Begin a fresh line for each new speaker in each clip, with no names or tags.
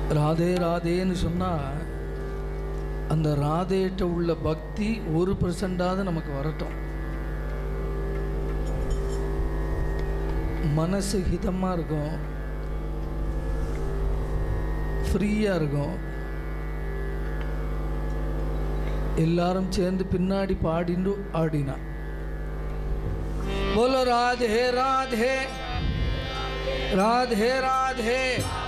ராதே ராதேன்னு சொன்னால் அந்த ராதேட்ட உள்ள பக்தி 1% நமக்கு வரட்டும். மனசு ஹிதமாக இருக்கும், ஃப்ரீயாக இருக்கும். எல்லாரும் சேர்ந்து பின்னாடி பாடிண்டு ஆடினா बोलो राधे राधे राधे राधे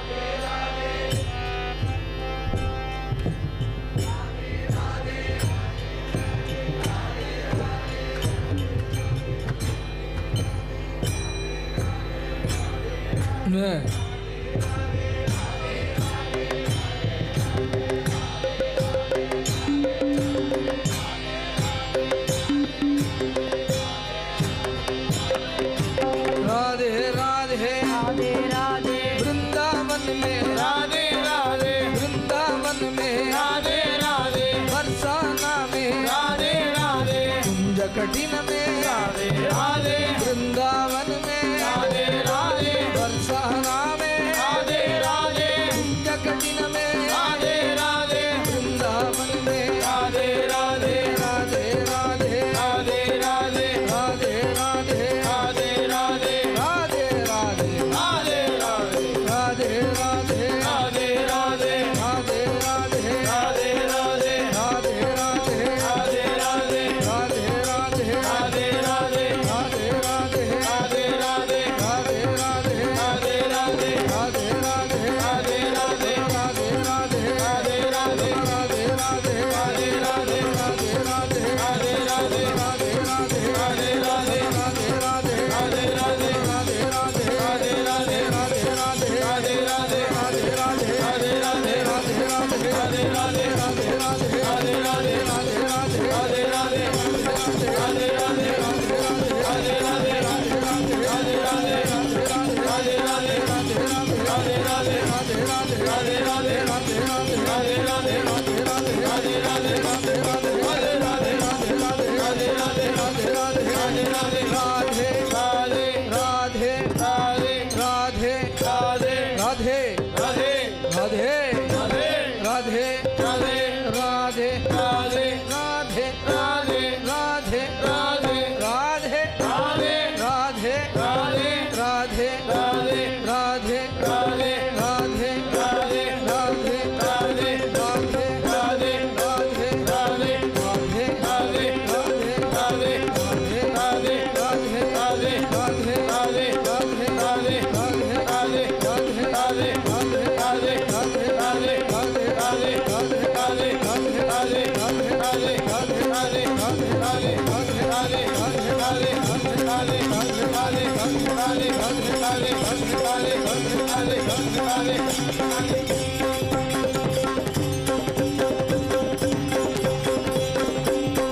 कठिन में राधे राधे, वृंदावन में राधे राधे, बरसाना में राधे राधे, कठिन में राधे राधे, वृंदावन में राधे राधे, राधे राधे, राधे राधे, राधे राधे, राधे राधे, राधे राधे, राधे राधे, राधे राधे, राधे राधे, राधे राधे, राधे राधे, राधे राधे, राधे राधे,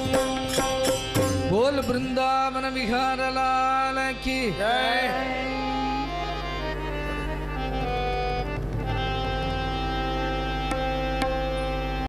बोल वृंदावन विहार लाल की जय।